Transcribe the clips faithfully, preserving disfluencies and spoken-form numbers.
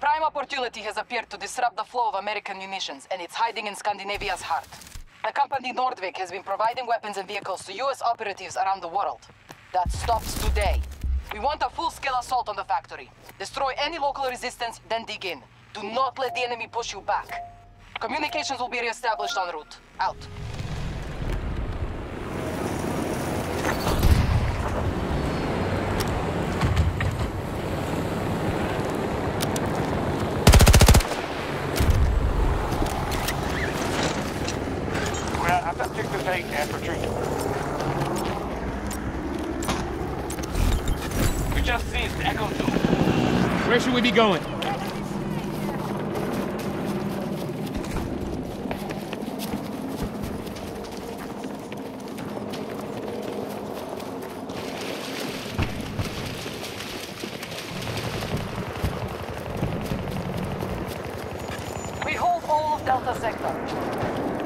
prime opportunity has appeared to disrupt the flow of American munitions, and it's hiding in Scandinavia's heart. The company Nordvik has been providing weapons and vehicles to U S operatives around the world. That stops today. We want a full-scale assault on the factory. Destroy any local resistance, then dig in. Do not let the enemy push you back. Communications will be re-established en route. Out. Objective eight and retreat. We just seized Echo two. Where should we be going? We hold all of Delta Sector.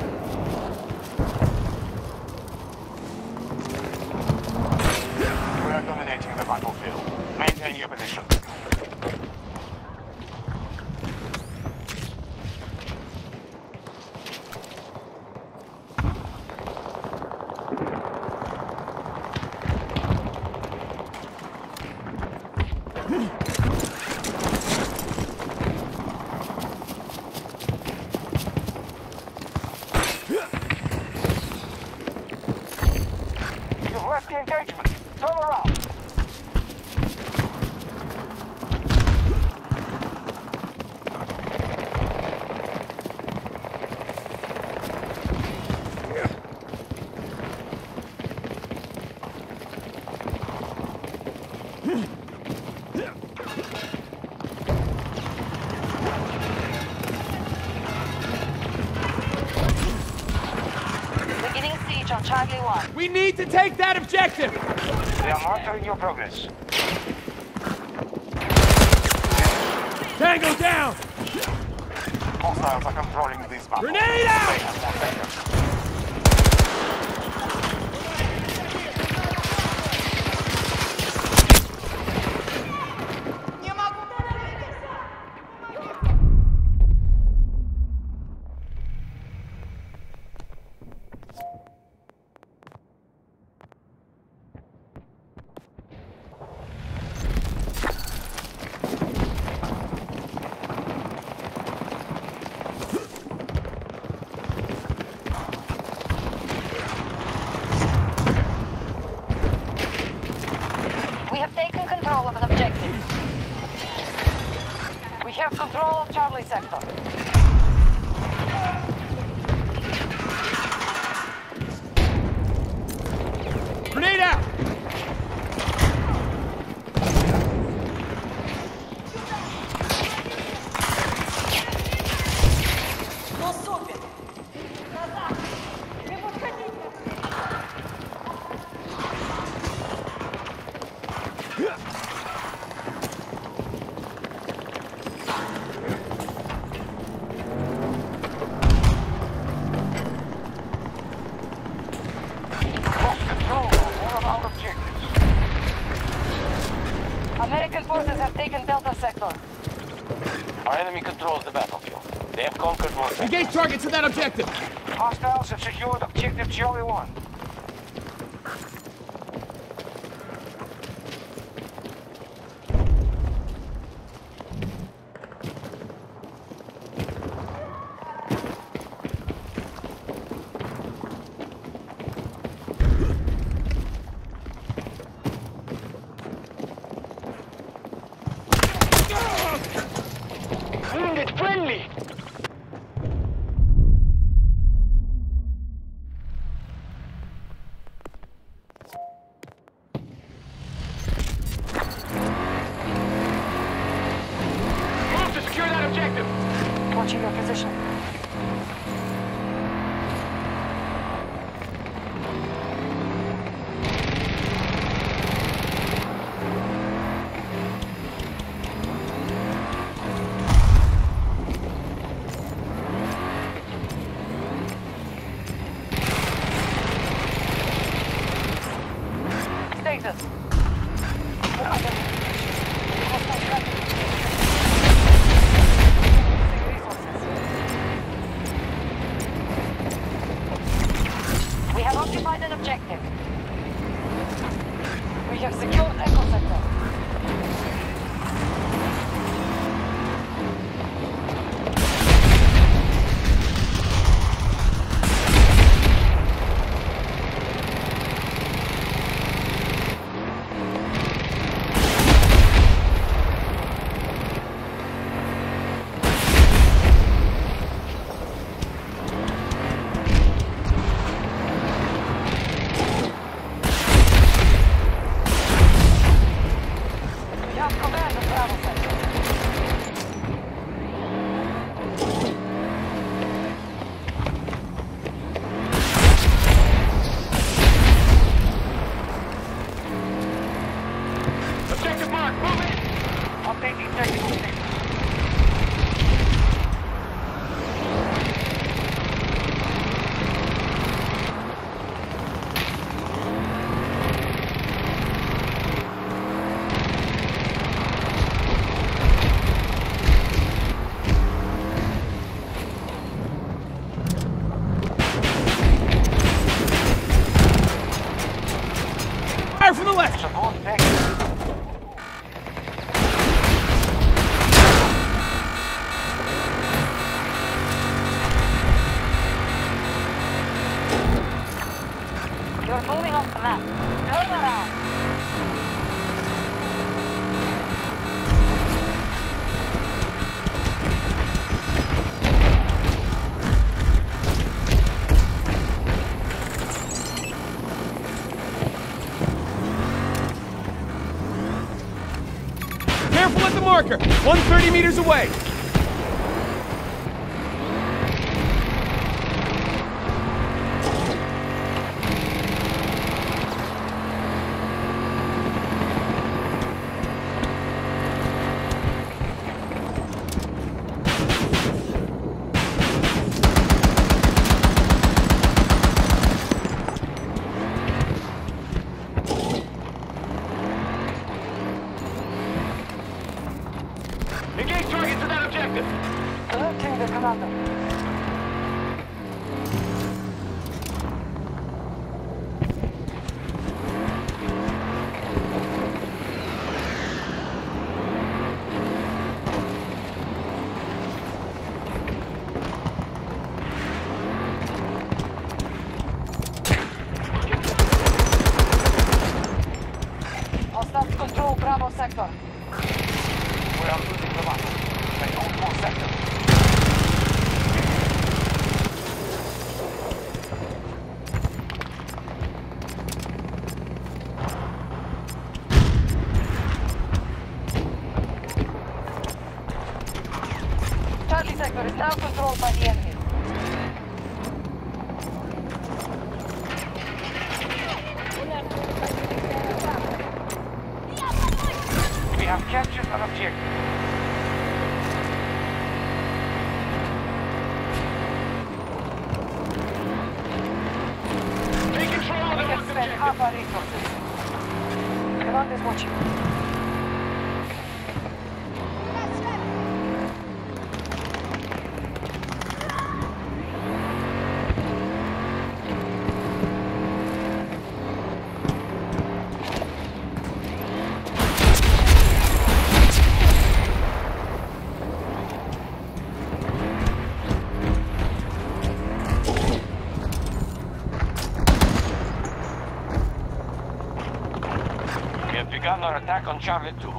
Dominating the battlefield. Maintain your position. You've left the engagement. Turn around. Beginning siege on Charlie one. We need to take that objective! They are monitoring your progress. Tango down! Hostiles are controlling these battles. Grenade out! They have more sectors. We have taken control of an objective. We have control of Charlie Sector. Grenade out! American forces have taken Delta Sector. Our enemy controls the battlefield. They have conquered more sectors. Engage targets to that objective! Hostiles have secured objective Charlie one. Wounded friendly! Move to secure that objective! Watching your position. Status. Bravo sector. Objective mark, move it! Updating technical data. Fire from the left! Support sector. You're moving off the map. Turn around. Careful at the marker! one hundred thirty meters away! Engage target to that objective. Alerting the commander. Hostiles control Bravo sector. We are losing the battle. They hold more sectors. Charlie sector is now controlled by the enemy. We have captured an objective. Take control of We the can lost spend objective. half our resources. Command is watching. We have begun our attack on Charlie two.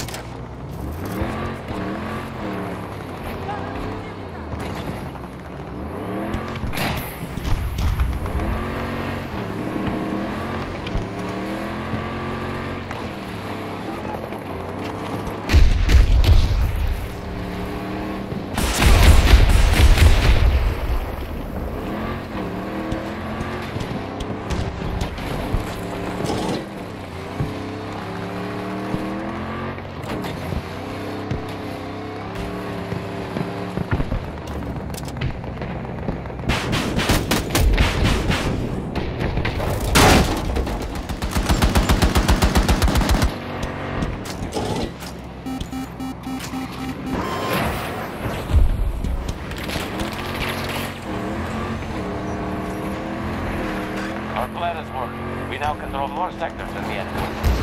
Our plan is working. We now control more sectors than the enemy.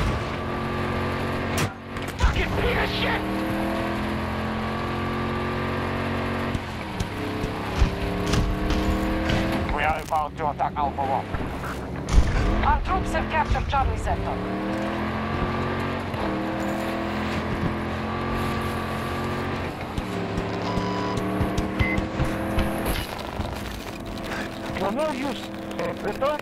Fucking piece of shit! We are about to attack Alpha one. Our troops have captured Charlie sector. For no use. Return.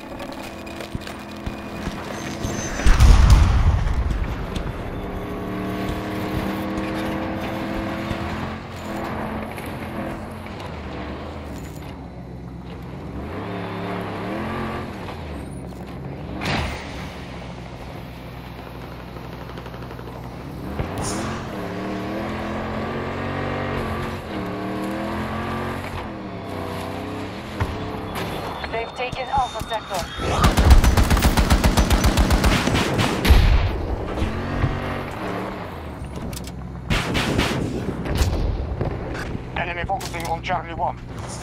They've taken Alpha Sector. Enemy focusing on Charlie one.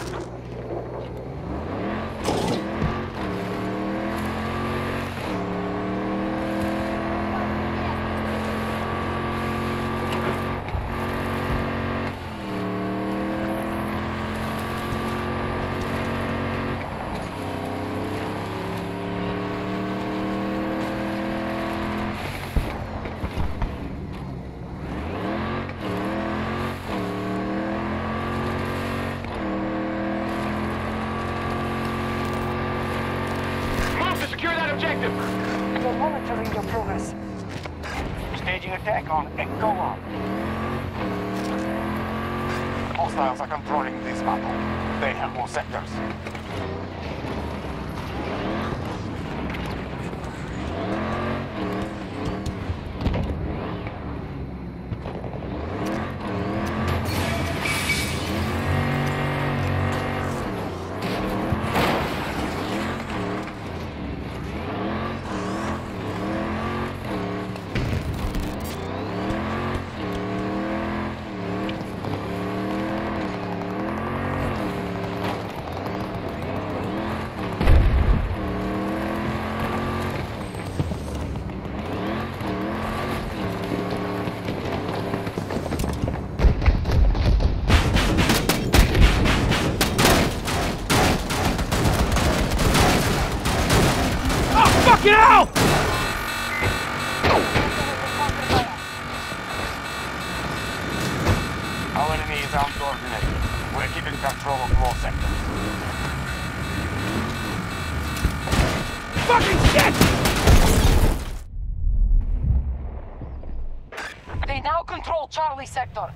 Secure that objective! We're monitoring your progress. Staging attack on Echo one. Hostiles are controlling this battle. They have more sectors. Get out! Our enemy is uncoordinated. We're keeping control of more sectors. Fucking shit! They now control Charlie Sector.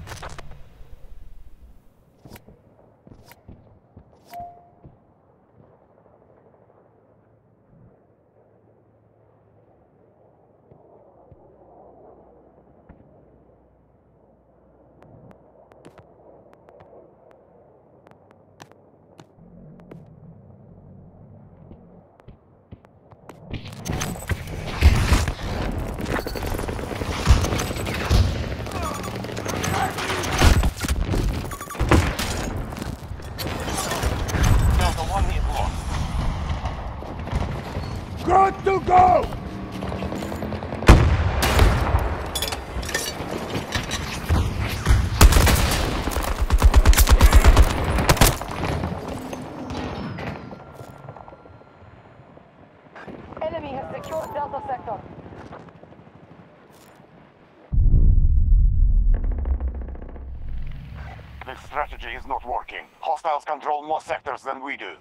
Good to go! Enemy has secured Delta Sector. This strategy is not working. Hostiles control more sectors than we do.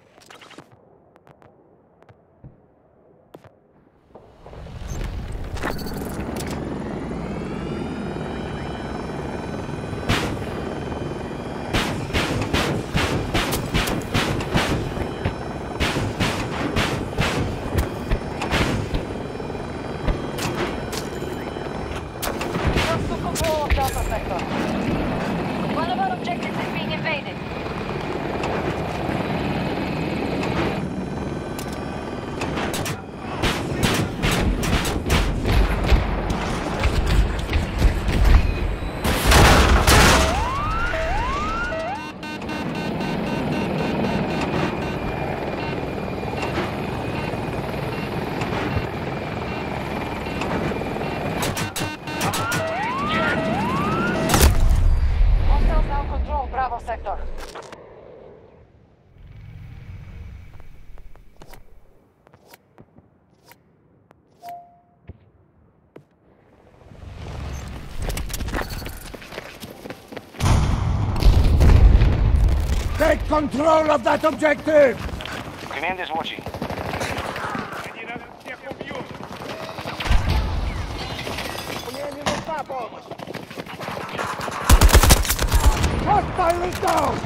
Just to control of Delta Sector. One of our objectives is being invaded. Hostiles now control Bravo Sector. Take control of that objective! Command is watching. Hostile is down!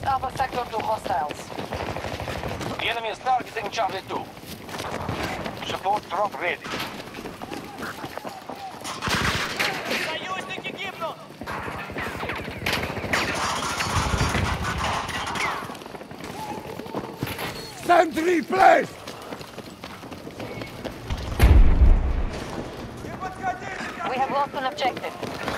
Alpha Sector to hostiles. The enemy is targeting Charlie two. Support drop ready. Sentry placed! We have lost an objective.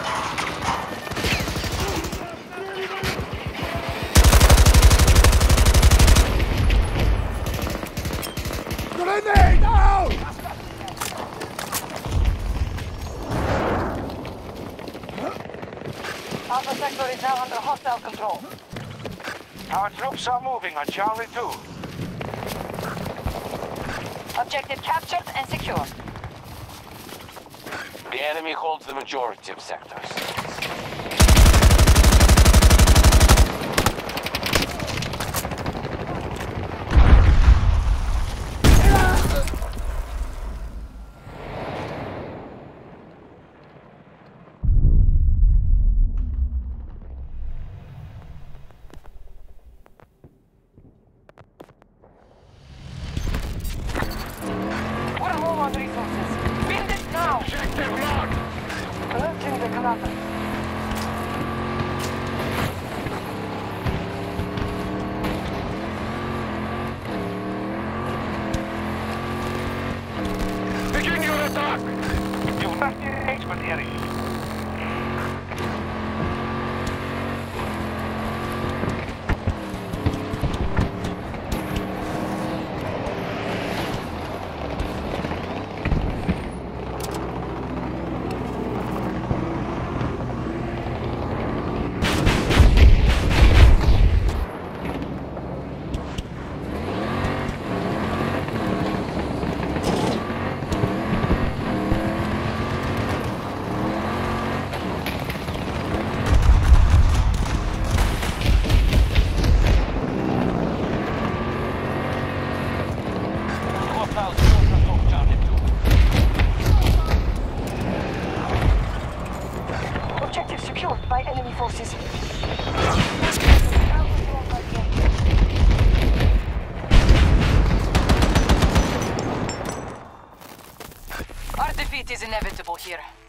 Grenade out! Alpha Sector is now under hostile control. Our troops are moving on Charlie two. Objective captured and secure. The enemy holds the majority of sectors. We're low on resources. Build it now! Objective locked! Alerting the commander. Begin your attack! You've left the engagement area. Hostiles still control Charlie two. Objective secured by enemy forces. Our defeat is inevitable here.